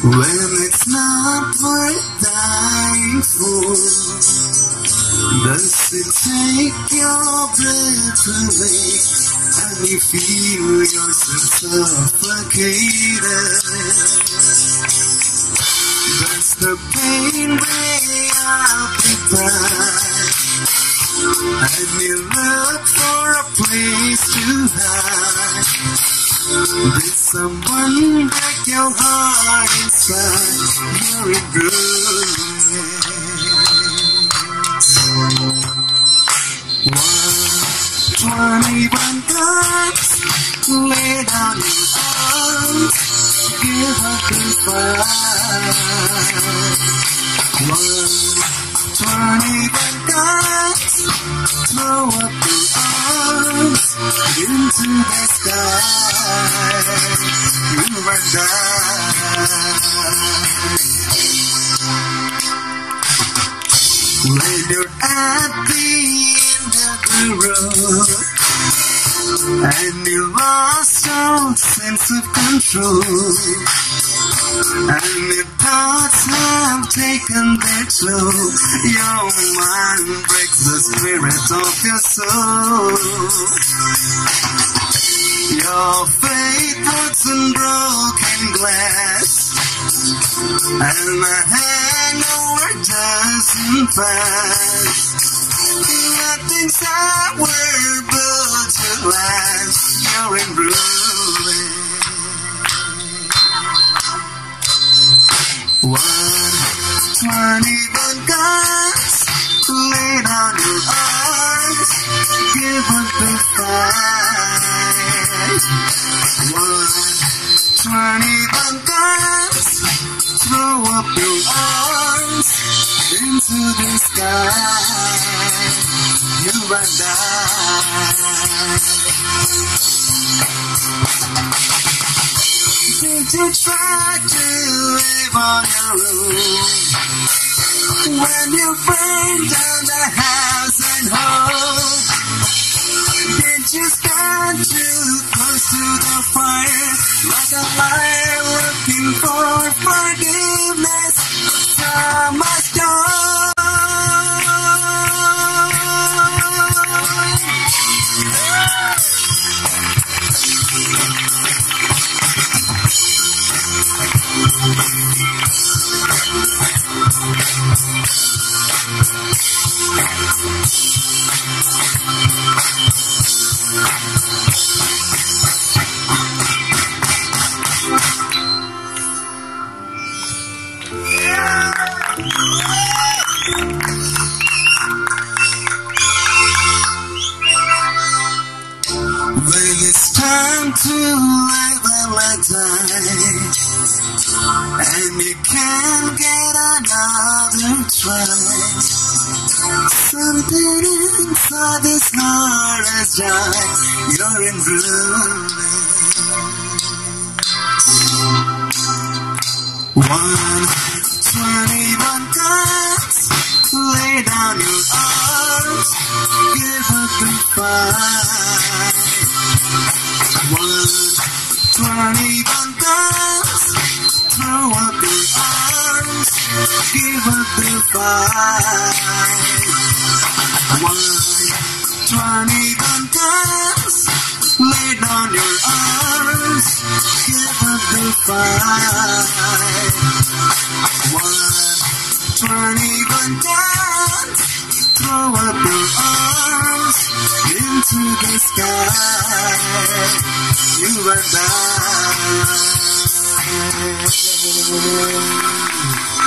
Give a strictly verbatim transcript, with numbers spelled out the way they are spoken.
When it's not worth dying for, does it take your breath away and you feel yourself suffocated? Does the pain weigh out the pride and you look for a place to hide? Did someone break your heart inside? You're in ruins. One twenty-one guns lay down your arms, give up the fight. One twenty-one guns, throw up your arms into the sky. You and I. When you're at the end of the road and you lost all sense of control, and your thoughts have taken their toll, your mind breaks the spirit of your soul. Your faith puts in broken glass, and the hangover doesn't pass. Nothing's ever built to last. You're in ruins. One twenty-one guns, lay down your arms, give up the fight. One twenty-one guns, throw up your arms into the sky. You and I. Did you try to live on your own when you burned down the house and home? Did you stand too close to the fire like a liar looking for forgiveness? Time must go. When it's time to live and let die, and you can't get another try, something inside this heart has died. You're in ruins. One twenty-one guns, lay down your arms, give up the fight. One twenty-one guns, throw up your arms, give up the fight. One twenty-one guns, lay down your arms, give up the fight. One twenty-one guns, throw up your arms into the sky. You and I.